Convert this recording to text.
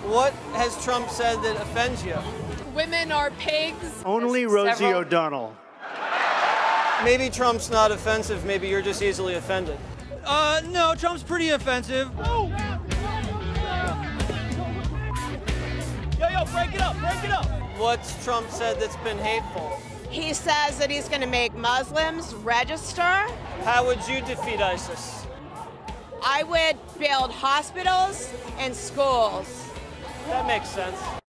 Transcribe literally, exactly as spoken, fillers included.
What has Trump said that offends you? Women are pigs. Only There's Rosie several. O'Donnell. Maybe Trump's not offensive, maybe you're just easily offended. Uh, no, Trump's pretty offensive. Yo, yo, break it up, break it up. What's Trump said that's been hateful? He says that he's going to make Muslims register. How would you defeat ISIS? I would build hospitals and schools. That makes sense.